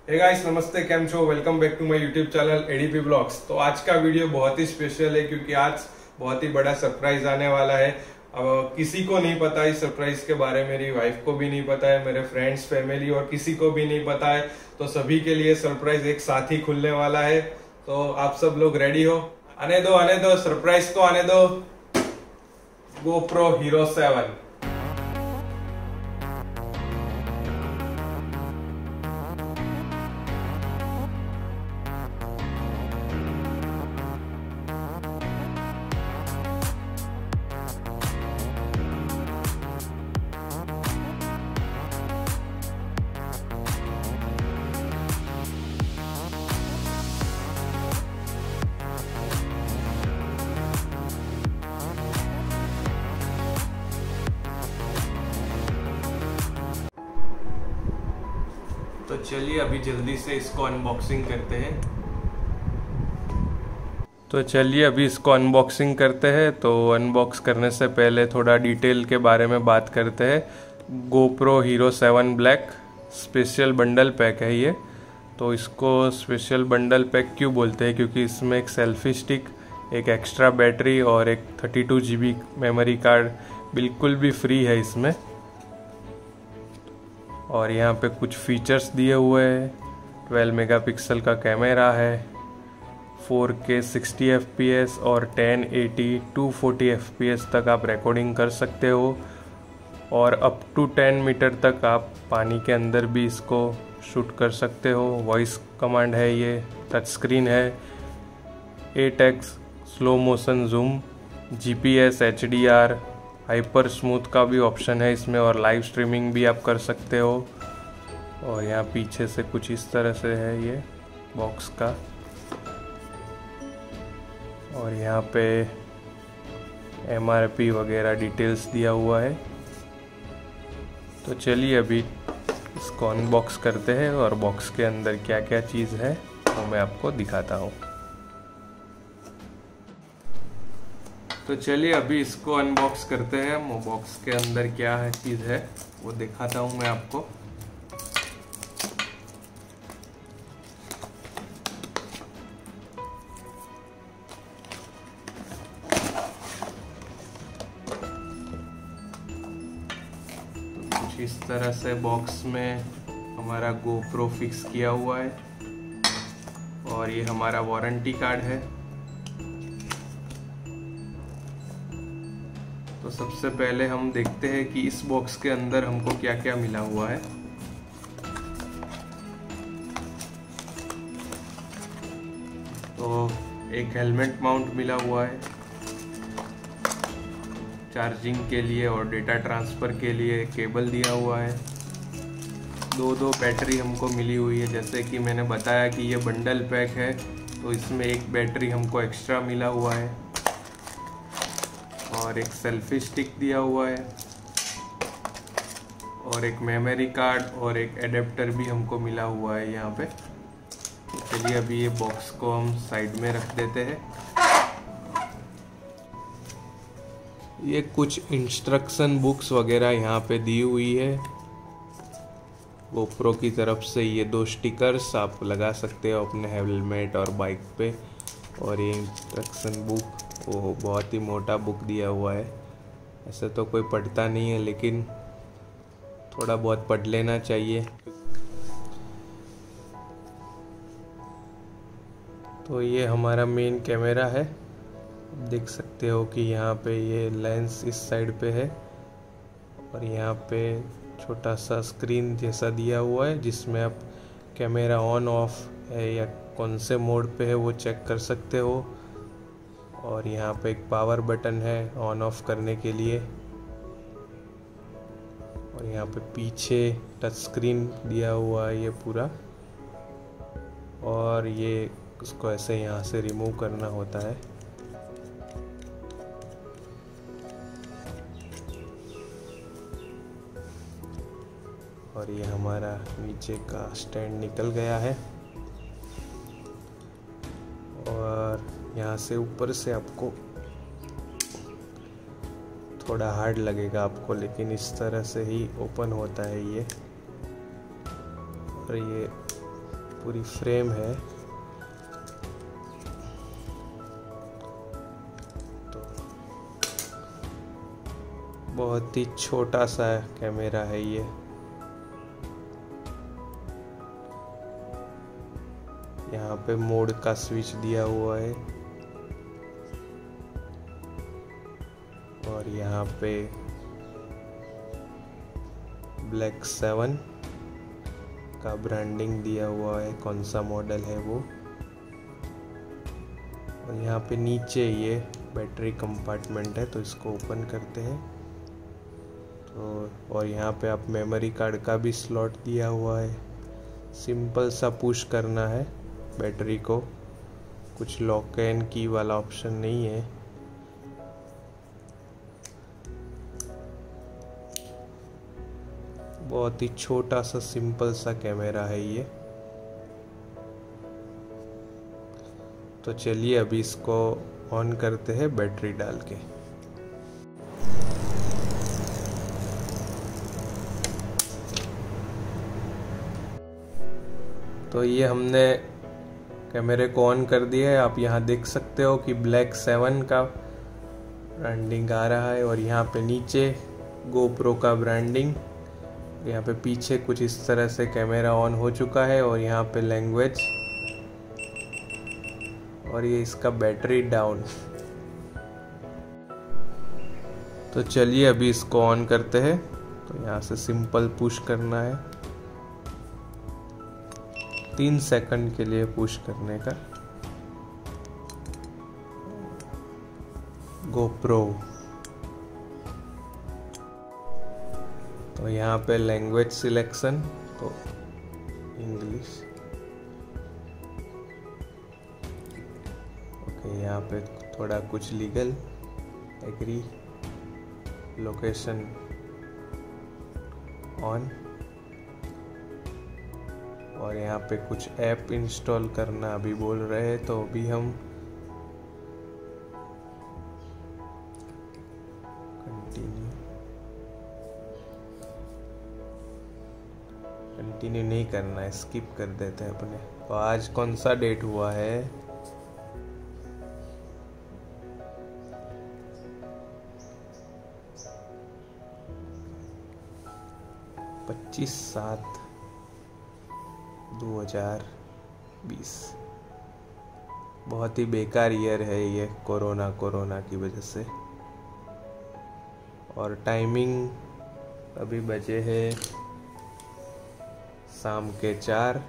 Hey guys, नमस्ते, केम छो, welcome back to my YouTube channel ADP blogs. तो आज का वीडियो बहुत ही स्पेशल है क्योंकि आज बहुत ही बड़ा सरप्राइज आने वाला है। अब किसी को नहीं पता इस सरप्राइज के बारे में, मेरी वाइफ को भी नहीं पता है, मेरे फ्रेंड्स, फैमिली और किसी को भी नहीं पता है। तो सभी के लिए सरप्राइज एक साथ ही खुलने वाला है। तो आप सब लोग रेडी हो? आने दो सरप्राइज को आने दो। GoPro Hero 7। तो चलिए अभी जल्दी से इसको अनबॉक्सिंग करते हैं। तो अनबॉक्स करने से पहले थोड़ा डिटेल के बारे में बात करते हैं। GoPro Hero 7 black special bundle pack है ये। तो इसको स्पेशल बंडल पैक क्यों बोलते हैं? क्योंकि इसमें एक सेल्फी स्टिक, एक एक्स्ट्रा बैटरी और एक 32 GB मेमोरी कार्ड बिल्कुल भी फ्री है इसमें। और यहाँ पे कुछ फीचर्स दिए हुए हैं। 12 मेगापिक्सल का कैमरा है, 4K 60 FPS और 1080 240 FPS तक आप रिकॉर्डिंग कर सकते हो। और अप टू 10 मीटर तक आप पानी के अंदर भी इसको शूट कर सकते हो। वॉइस कमांड है, ये टच स्क्रीन है, 8x slow motion zoom, GPS HDR, hyper smooth का भी ऑप्शन है इसमें और लाइव स्ट्रीमिंग भी आप कर सकते हो। और यहाँ पीछे से कुछ इस तरह से है ये बॉक्स का। और यहाँ पे MRP वगैरह डिटेल्स दिया हुआ है। तो चलिए अभी इसको अनबॉक्स करते हैं और बॉक्स के अंदर क्या क्या चीज़ है वो मैं आपको दिखाता हूँ। तो चलिए अभी इसको अनबॉक्स करते हैं। वो बॉक्स के अंदर क्या है चीज़ है वो दिखाता हूँ मैं आपको। तो कुछ इस तरह से बॉक्स में हमारा GoPro फिक्स किया हुआ है और ये हमारा वारंटी कार्ड है। तो सबसे पहले हम देखते हैं कि इस बॉक्स के अंदर हमको क्या क्या मिला हुआ है। तो एक हेलमेट माउंट मिला हुआ है चार्जिंग के लिए और डेटा ट्रांसफ़र के लिए केबल दिया हुआ है। दो बैटरी हमको मिली हुई है। जैसे कि मैंने बताया कि ये बंडल पैक है तो इसमें एक बैटरी हमको एक्स्ट्रा मिला हुआ है और एक सेल्फी स्टिक दिया हुआ है और एक मेमोरी कार्ड और एक एडेप्टर भी हमको मिला हुआ है यहाँ पे। तो चलिए अभी ये बॉक्स को हम साइड में रख देते हैं। ये कुछ इंस्ट्रक्शन बुक्स वगैरह यहाँ पे दी हुई है GoPro की तरफ से। ये 2 स्टिकर्स आप लगा सकते हो अपने हेलमेट और बाइक पे। और ये इंस्ट्रक्शन बुक, वो बहुत ही मोटा बुक दिया हुआ है। ऐसे तो कोई पढ़ता नहीं है लेकिन थोड़ा बहुत पढ़ लेना चाहिए। तो ये हमारा मेन कैमरा है। देख सकते हो कि यहाँ पे ये लेंस इस साइड पे है और यहाँ पे छोटा सा स्क्रीन जैसा दिया हुआ है जिसमें आप कैमरा ऑन ऑफ है या कौन से मोड पे है वो चेक कर सकते हो। और यहाँ पे एक पावर बटन है ऑन ऑफ करने के लिए। और यहाँ पे पीछे टच स्क्रीन दिया हुआ है ये पूरा। और ये उसको ऐसे यहाँ से रिमूव करना होता है। और ये हमारा नीचे का स्टैंड निकल गया है। और यहाँ से ऊपर से आपको थोड़ा हार्ड लगेगा आपको, लेकिन इस तरह से ही ओपन होता है ये। और ये पूरी फ्रेम है। तो बहुत ही छोटा सा कैमरा है ये। यहाँ पे मोड का स्विच दिया हुआ है और यहाँ पे Black 7 का ब्रांडिंग दिया हुआ है, कौन सा मॉडल है वो। और यहाँ पे नीचे ये बैटरी कंपार्टमेंट है, तो इसको ओपन करते हैं। तो और यहाँ पे आप मेमोरी कार्ड का भी स्लॉट दिया हुआ है। सिंपल सा पुश करना है बैटरी को, कुछ लॉक एंड की वाला ऑप्शन नहीं है। बहुत ही छोटा सा सिंपल सा कैमरा है ये। तो चलिए अभी इसको ऑन करते हैं बैटरी डाल के। तो ये हमने कैमरे को ऑन कर दिया है। आप यहाँ देख सकते हो कि Black 7 का ब्रांडिंग आ रहा है और यहाँ पे नीचे GoPro का ब्रांडिंग। यहाँ पे पीछे कुछ इस तरह से कैमरा ऑन हो चुका है और यहाँ पे लैंग्वेज और ये इसका बैटरी डाउन। तो चलिए अभी इसको ऑन करते हैं। तो यहाँ से सिंपल पुश करना है, 3 सेकंड के लिए पुश करने का। GoPro। तो यहाँ पे लैंग्वेज सिलेक्शन, तो इंग्लिश। ओके, यहाँ पे थोड़ा कुछ लीगल, एग्री, लोकेशन ऑन। और यहाँ पे कुछ ऐप इंस्टॉल करना अभी बोल रहे हैं, तो अभी हम कंटिन्यू नहीं करना है, स्किप कर देते हैं अपने। तो आज कौन सा डेट हुआ है? 25/7/2020। बहुत ही बेकार ईयर है ये, कोरोना की वजह से। और टाइमिंग अभी बजे है शाम के 4।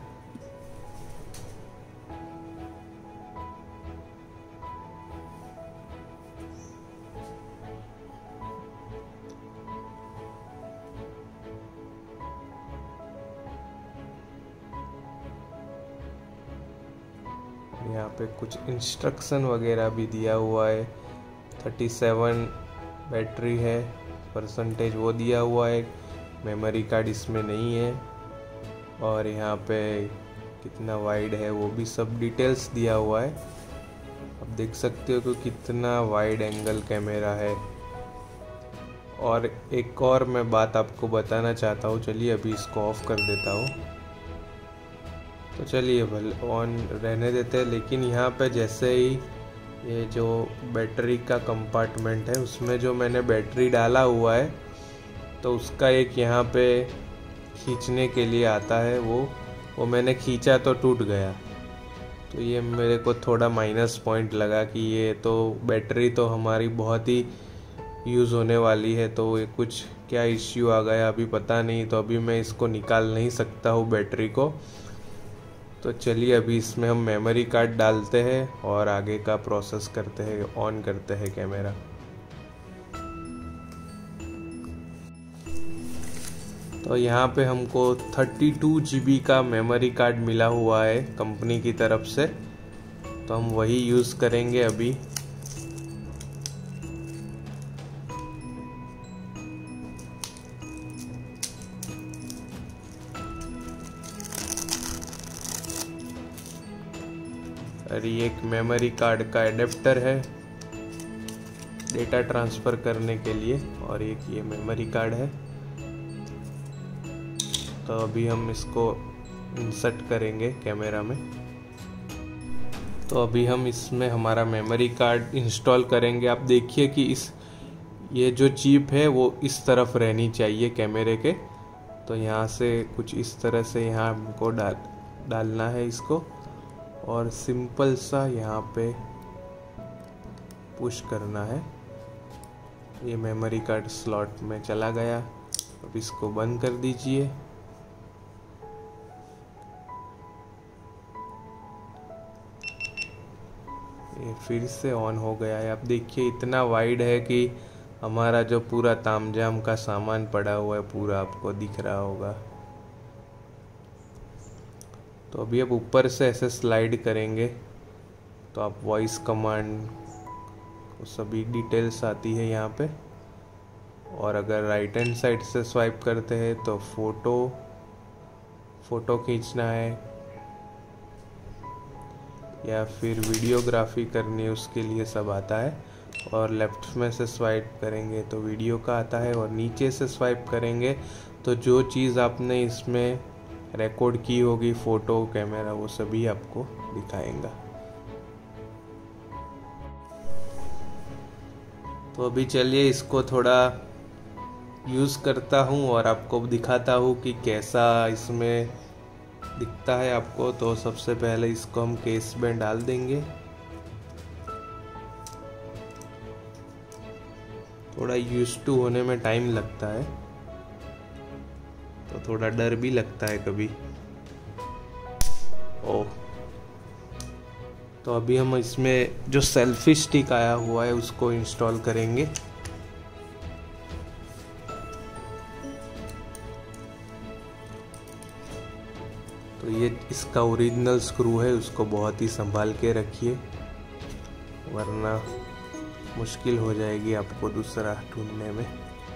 यहाँ पे कुछ इंस्ट्रक्शन वगैरह भी दिया हुआ है। 37 बैटरी है, परसेंटेज वो दिया हुआ है। मेमोरी कार्ड इसमें नहीं है। और यहाँ पे कितना वाइड है वो भी सब डिटेल्स दिया हुआ है। आप देख सकते हो कि कितना वाइड एंगल कैमरा है। और एक और मैं बात आपको बताना चाहता हूँ। चलिए अभी इसको ऑफ कर देता हूँ। तो चलिए भले ऑन रहने देते हैं, लेकिन यहाँ पे जैसे ही ये जो बैटरी का कंपार्टमेंट है उसमें जो मैंने बैटरी डाला हुआ है, तो उसका एक यहाँ पे खींचने के लिए आता है, वो मैंने खींचा तो टूट गया। तो ये मेरे को थोड़ा माइनस पॉइंट लगा कि ये तो बैटरी तो हमारी बहुत ही यूज़ होने वाली है, तो ये कुछ क्या इश्यू आ गया अभी पता नहीं। तो अभी मैं इसको निकाल नहीं सकता हूँ बैटरी को। तो चलिए अभी इसमें हम मेमोरी कार्ड डालते हैं और आगे का प्रोसेस करते हैं, ऑन करते हैं कैमरा। तो यहाँ पे हमको 32 GB का मेमोरी कार्ड मिला हुआ है कंपनी की तरफ से, तो हम वही यूज़ करेंगे अभी। और ये एक मेमोरी कार्ड का एडेप्टर है डेटा ट्रांसफ़र करने के लिए, और एक ये मेमोरी कार्ड है। तो अभी हम इसको इंसर्ट करेंगे कैमरा में। तो अभी हम इसमें हमारा मेमोरी कार्ड इंस्टॉल करेंगे। आप देखिए कि ये जो चिप है वो इस तरफ रहनी चाहिए कैमरे के। तो यहाँ से कुछ इस तरह से यहाँ हमको डालना है इसको, और सिंपल सा यहाँ पे पुश करना है। ये मेमोरी कार्ड स्लॉट में चला गया। अब इसको बंद कर दीजिए। ये फिर से ऑन हो गया है। आप देखिए इतना वाइड है कि हमारा जो पूरा तामझाम का सामान पड़ा हुआ है पूरा आपको दिख रहा होगा। तो अभी अब ऊपर से ऐसे स्लाइड करेंगे तो आप वॉइस कमांड सभी डिटेल्स आती है यहाँ पे। और अगर राइट हैंड साइड से स्वाइप करते हैं तो फोटो खींचना है या फिर वीडियोग्राफी करनी है, उसके लिए सब आता है। और लेफ्ट में से स्वाइप करेंगे तो वीडियो का आता है, और नीचे से स्वाइप करेंगे तो जो चीज़ आपने इसमें रिकॉर्ड की होगी, फ़ोटो, कैमरा, वो सभी आपको दिखाएगा। तो अभी चलिए इसको थोड़ा यूज़ करता हूँ और आपको दिखाता हूँ कि कैसा इसमें दिखता है आपको। तो सबसे पहले इसको हम केस में डाल देंगे। थोड़ा यूज्ड टू होने में टाइम लगता है, तो थोड़ा डर भी लगता है कभी। ओह, तो अभी हम इसमें जो सेल्फी स्टिक आया हुआ है उसको इंस्टॉल करेंगे। तो ये इसका ओरिजिनल स्क्रू है, उसको बहुत ही संभाल के रखिए वरना मुश्किल हो जाएगी आपको दूसरा ढूंढने में।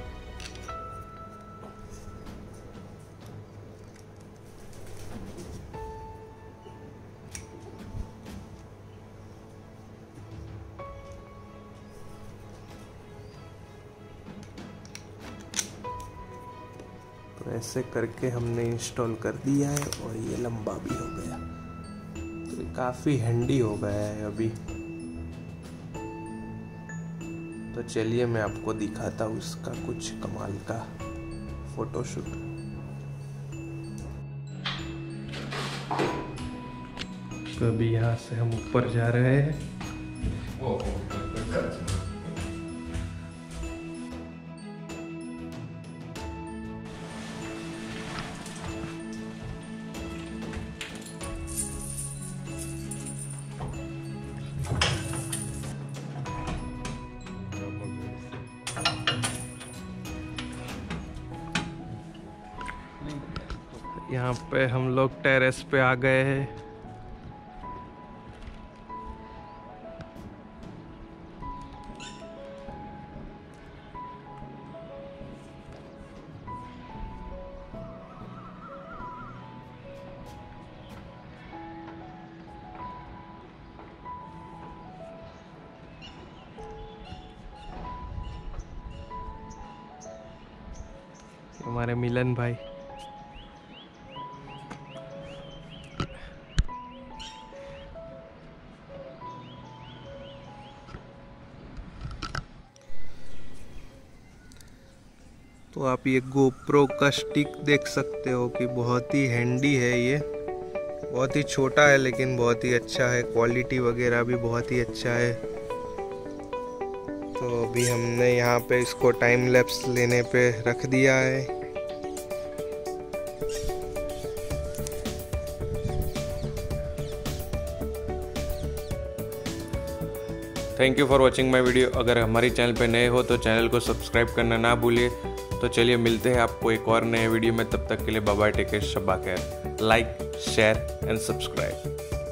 तो ऐसे करके हमने इंस्टॉल कर दिया है और ये लंबा भी हो गया, तो ये काफ़ी हैंडी हो गया है अभी। तो चलिए मैं आपको दिखाता हूँ इसका कुछ कमाल का फोटोशूट। तो अभी यहाँ से हम ऊपर जा रहे हैं। यहाँ पे हम लोग टेरेस पे आ गए हैं। हमारे मिलन भाई। तो आप ये गोप्रो का स्टिक देख सकते हो कि बहुत ही हैंडी है। ये बहुत ही छोटा है लेकिन बहुत ही अच्छा है, क्वालिटी वगैरह भी बहुत ही अच्छा है। तो अभी हमने यहाँ पे इसको टाइम लैप्स लेने पे रख दिया है। Thank you for watching my video. अगर हमारी चैनल पे नए हो तो चैनल को सब्सक्राइब करना ना भूलिए। तो चलिए मिलते हैं आपको एक और नए वीडियो में, तब तक के लिए बाय बाय, टेक केयर, शब्बा खैर। Like, share and subscribe.